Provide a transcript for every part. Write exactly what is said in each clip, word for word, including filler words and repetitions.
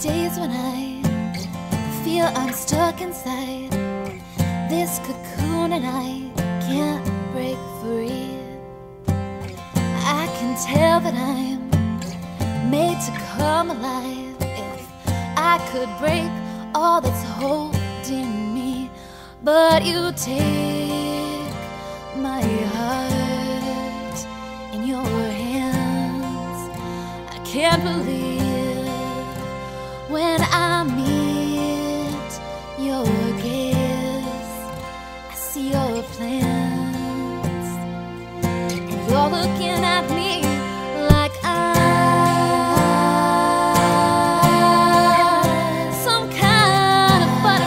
days when I feel I'm stuck inside this cocoon and I can't break free. I can tell that I'm made to come alive. If I could break all that's holding me, but you take my heart in your hands. I can't believe when I meet your gaze, I see your plans, and you're looking at me like I'm some kind of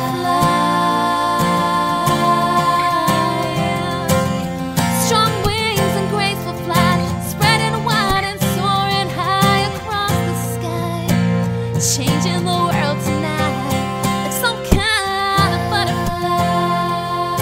butterfly. Strong wings and graceful flight, spreading wide and soaring high across the sky, changing the world tonight like some kind of butterfly.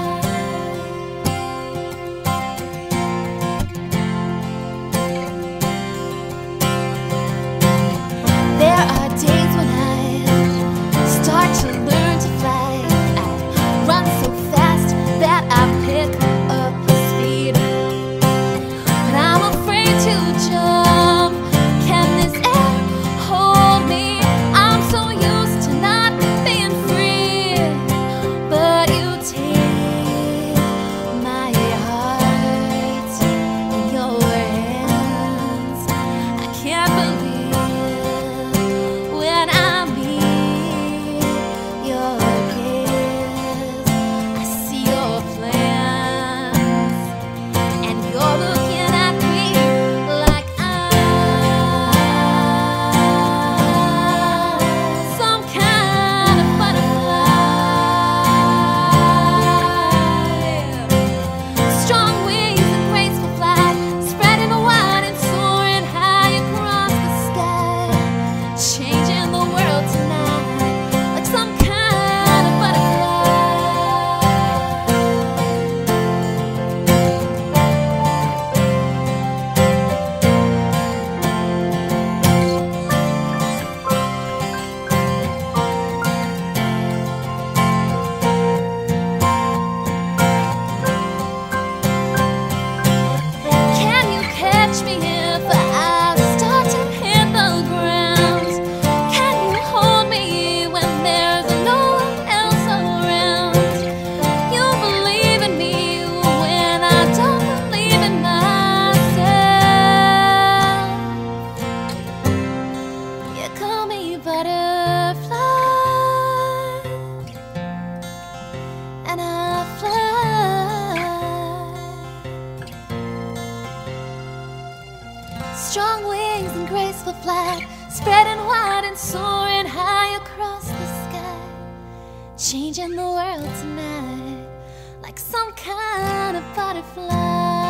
There are days when I start to learn to fly. I run so fast that I pick up speed, but I'm afraid to jump. Can this air hold me? I'm so used to not being free, but you take my heart in your hands. I can't believe when I meet your gaze, I see your plans, and you're looking at me like I'm some kind of butterfly. Strong wings and graceful flight, spreading wide and soaring high across the sky, changing the world tonight like some kind of butterfly. Can you catch me if I start to hit the ground? Can you hold me when there's no one else around? You believe in me when I don't believe in myself. You call me butterfly, and I fly. Strong wings and graceful flight, spreading wide and soaring high across the sky, changing the world tonight like some kind of butterfly.